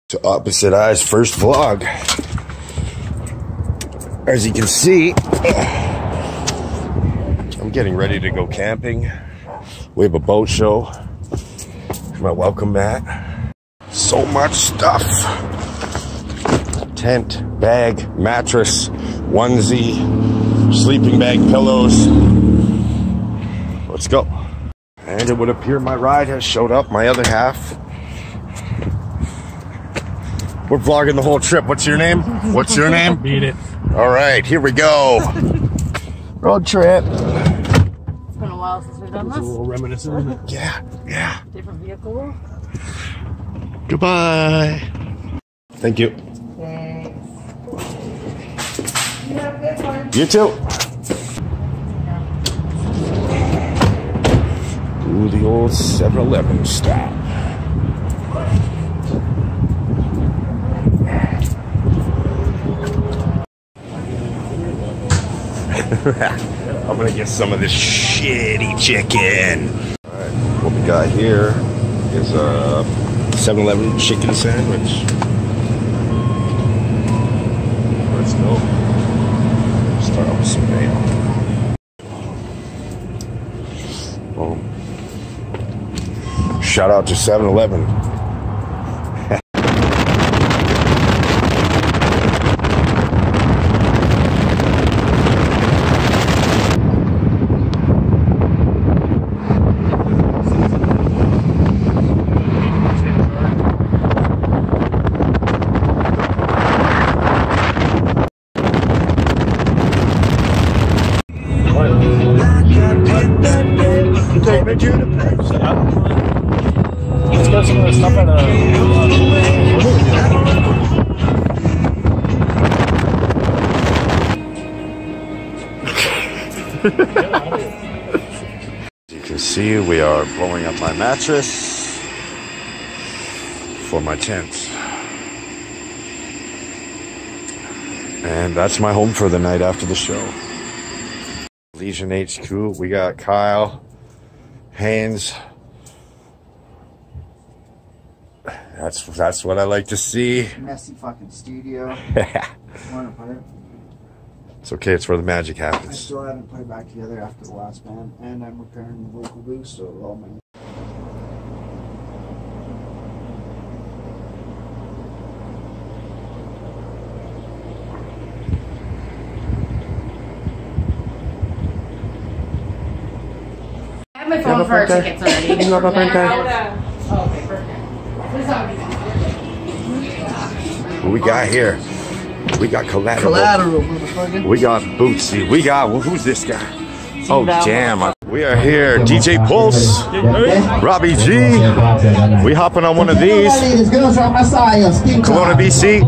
To Opposite Eyes first vlog. As you can see, I'm getting ready to go camping. We have a boat show. My welcome mat. So much stuff. Tent, bag, mattress, onesie, sleeping bag, pillows. Let's go. And it would appear my ride has showed up, my other half. We're vlogging the whole trip. What's your name? What's your name? Beat it. All right, here we go. Road trip. It's been a while since we've done this. A little reminiscent, isn't it? Yeah. Different vehicle. Goodbye. Thank you. Thanks. You have a good one. You too. Ooh, the old 7-Eleven stop. I'm gonna get some of this shitty chicken. Alright, what we got here is a 7-Eleven chicken sandwich. Let's go. Start off with some mayo. Boom. Shout out to 7-Eleven. Let's go some of the stuff at As you can see, we are blowing up my mattress for my tent. And that's my home for the night after the show. Legion HQ, we got Kyle, Haynes. That's what I like to see. Messy fucking studio. It's okay, it's where the magic I happens. still haven't put it back together after the last band, and I'm repairing the vocal boost, so all my... I have my phone for our tickets already. You have a printer? Oh, okay, perfect. What we got here? We got Collateral. Collateral, motherfucker. We got Bootsy. We got, well, who's this guy? Oh, damn. We are here. DJ Pulse. Robbie G. We hopping on one of these. Kelowna, BC.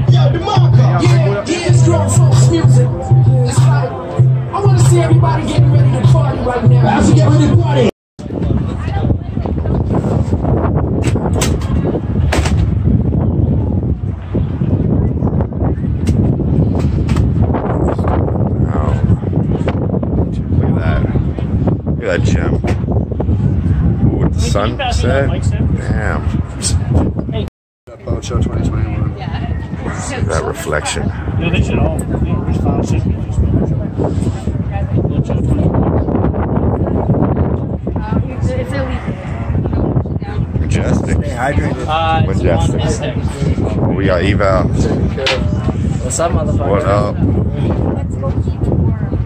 I want to see everybody getting ready to party right now. Let's get ready to party. Look at that gem. Ooh, with the sunset. Damn. Boat show 2021. Yeah. Look at that reflection. Yeah, they should all. It's illegal. Majestic. Majestic. We got eval. What's up, motherfucker? What up? Let's go keep warm.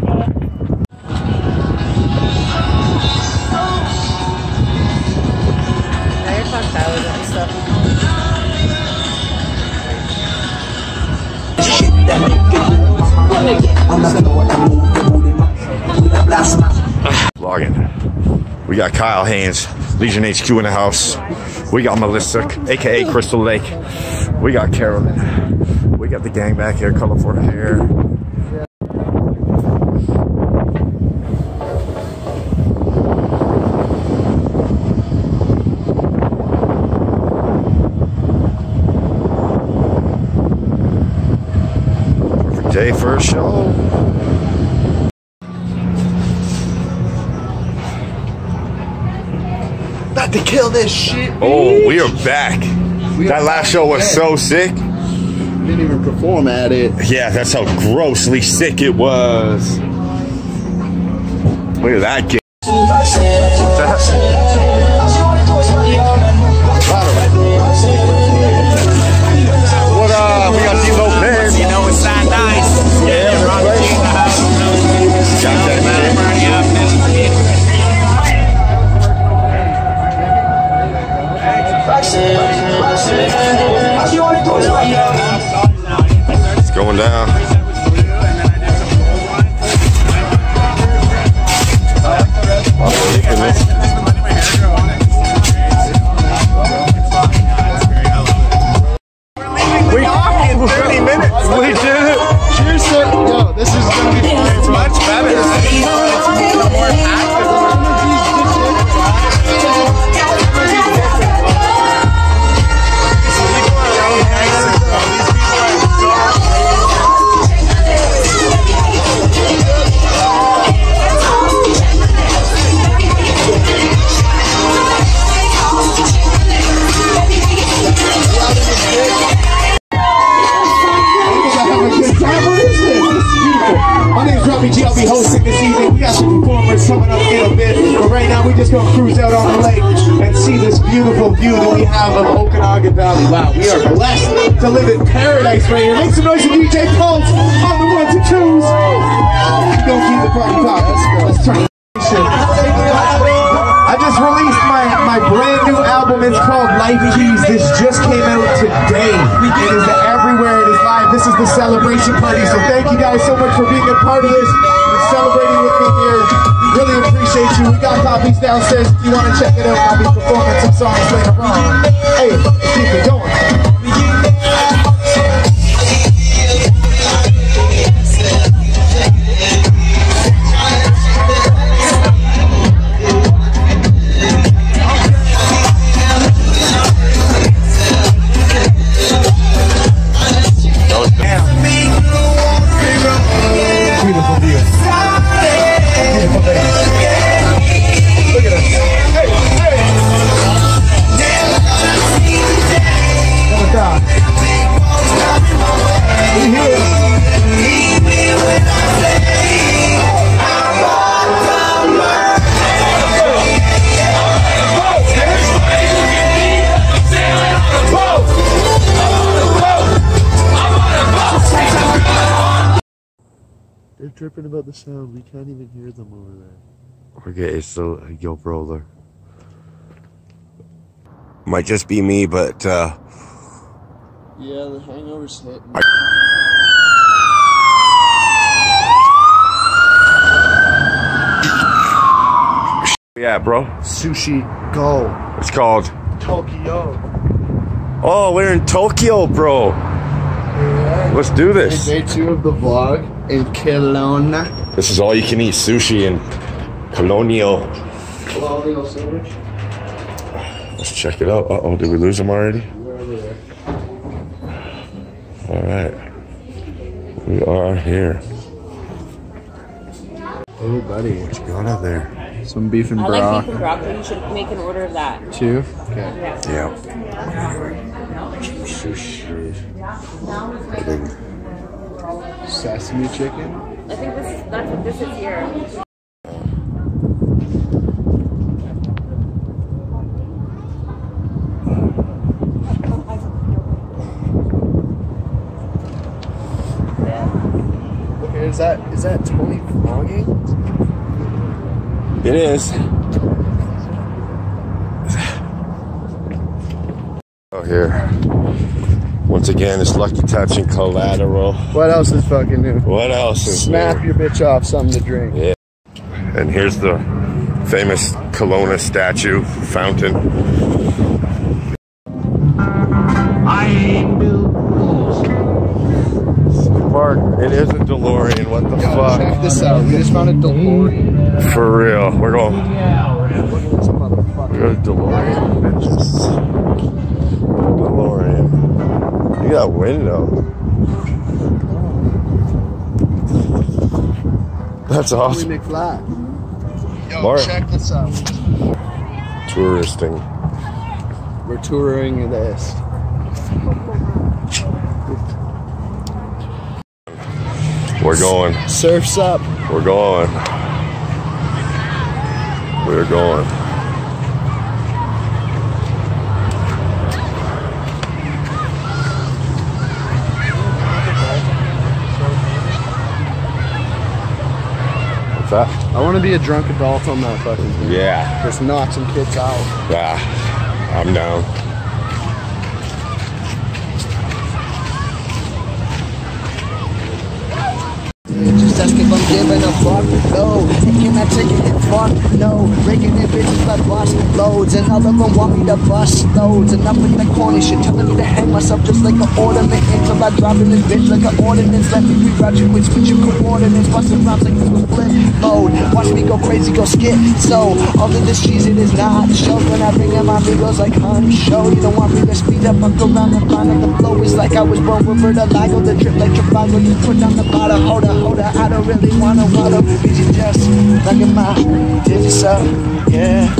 Vlogging. We got Kyle Haynes, Legion HQ in the house. We got Melissa, aka Crystal Lake. We got Carolyn. We got the gang back here, colorful hair. Perfect day for a show. About to kill this shit. Oh, we are back. That last show was so sick. Didn't even perform at it. Yeah, that's how grossly sick it was. Look at that kid. What up? We got D-Lo Man. You know it's not nice. Yeah, Robbie G in the house. Got that It's going down. We in 30 minutes. We did it. Cheers, sir. Yo, this is gonna be fun. It's much better. It's more active. My name's Robbie G. I'll be hosting this evening. We got some performers coming up in a bit, but right now we're just gonna cruise out on the lake and see this beautiful view that we have of Okanagan Valley. Wow, we are blessed to live in paradise right here. Make some noise for DJ Pulse on the 1 to 2s. Don't keep the party popping. Let's turn. I just released my brand new album. It's called Life Keys. This just came out today. It is everywhere. It is live. This is the celebration party. So thank you guys so much for being a part of this and celebrating with me here. Really appreciate you. We got copies downstairs if you want to check it out. I'll be performing some songs later on. Hey, keep it going. They're tripping about the sound. We can't even hear them over there. Okay, it's the GoPro there. Might just be me, but yeah, the hangover's hitting. Yeah, bro. Sushi Go. It's called Tokyo. Oh, we're in Tokyo, bro. Yeah. Let's do this. Day 2 of the vlog in Kelowna. This is all you can eat sushi in Colonial. Colonial sandwich. Let's check it out. Uh-oh, did we lose him already? We're over there. All right. We are here. Oh, buddy. What you got out there? Some beef and I broth. like beef and broccoli. You should make an order of that. 2? Okay. Yeah. Sushi. Sesame chicken. I think that's what this is here. Okay, is that Tony vlogging? It is. Oh, here. Once again, it's Lucky Touch and Collateral. What else is fucking new? What else is Snap new? your bitch off something to drink. Yeah. And here's the famous Kelowna statue fountain. Park. It is a DeLorean. What the fuck? Check this out. We just found a DeLorean. For real. We're going. Look at this motherfucker. We're a DeLorean, bitches. DeLorean. Look at that window. That's awesome. McFly. Yo, Mark. check this out. Touristing. We're touring this. We're going. Surf's up. We're going. We're going. What's that? I want to be a drunk adult on that fucking thing. Yeah. Just knock some kids out. Yeah. I'm down. Just ask if I'm giving a fuck, no. Can I take it? Fuck, no. Raking in bitches like bust loads. And all of them want me to bust loads. And I'm in the corner shit, telling me to hang myself just like an ornament. Until I drop in this bitch like an ordinance. Let me reroute you with switch your coordinates. Busting rhymes like this was flip mode. Watch me go crazy, go skip. So, all of this cheese, it is not a show. When I bring in my amigos like honey show. You don't want me to speed up, fuck around and find out the flow. It's like I was born with vertigo. The trip like Trivago. You put down the bottle, hold up. I don't really wanna water, but you just look at my digits up, yeah.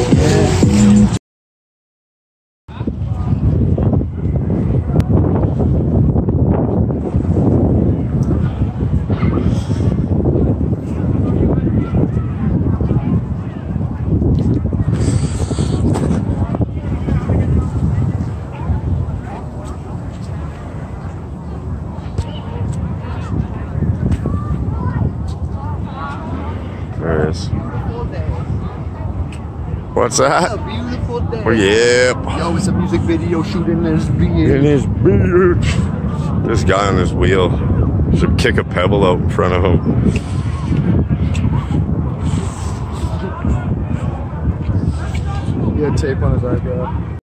There it is. What's that? A beautiful day. Oh, yep. Yo, it's a music video shooting this In beard. his beard. This guy on his wheel should kick a pebble out in front of him. He had tape on his eyebrow.